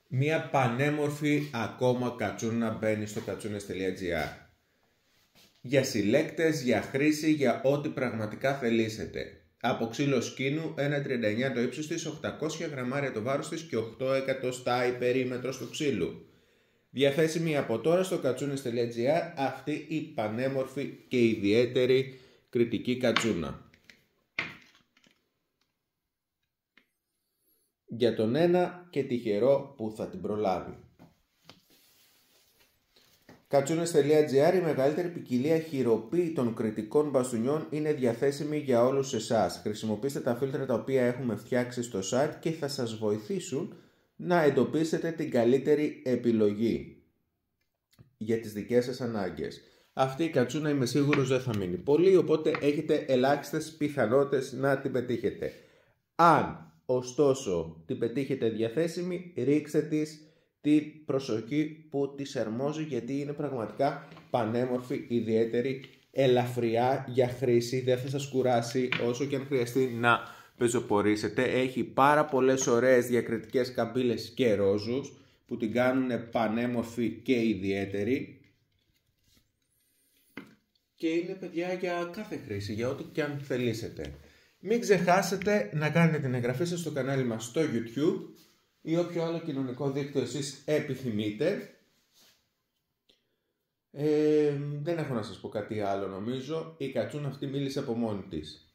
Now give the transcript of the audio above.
Μία πανέμορφη ακόμα κατσούνα μπαίνει στο κατσούνες.gr. Για συλλέκτες, για χρήση, για ό,τι πραγματικά θελήσετε. Από ξύλο σκήνου, 1,39 το ύψος της, 800 γραμμάρια το βάρος της και 8 εκατοστά η περίμετρος του ξύλου. Διαθέσιμη από τώρα στο κατσούνες.gr αυτή η πανέμορφη και ιδιαίτερη κρητική κατσούνα. Για τον ένα και τυχερό που θα την προλάβει. Κατσούνες.gr, η μεγαλύτερη ποικιλία χειροποίητων κρητικών μπαστούνιών είναι διαθέσιμη για όλους εσάς. Χρησιμοποιήστε τα φίλτρα τα οποία έχουμε φτιάξει στο site και θα σας βοηθήσουν να εντοπίσετε την καλύτερη επιλογή για τις δικές σας ανάγκες. Αυτή η κατσούνα είμαι σίγουρος δεν θα μείνει πολύ, οπότε έχετε ελάχιστες πιθανότητες να την πετύχετε. Αν ωστόσο την πετύχετε διαθέσιμη, ρίξτε της την προσοχή που της αρμόζει, γιατί είναι πραγματικά πανέμορφη, ιδιαίτερη, ελαφριά για χρήση, δεν θα σας κουράσει όσο και αν χρειαστεί να πεζοπορήσετε. Έχει πάρα πολλές ωραίες διακριτικές καμπύλες και ρόζους που την κάνουν πανέμορφη και ιδιαίτερη. Και είναι, παιδιά, για κάθε χρήση, για ό,τι και αν θελήσετε. Μην ξεχάσετε να κάνετε την εγγραφή σας στο κανάλι μας στο YouTube ή όποιο άλλο κοινωνικό δίκτυο εσείς επιθυμείτε. Δεν έχω να σας πω κάτι άλλο νομίζω. Η κατσούνα αυτή μίλησε από μόνη της.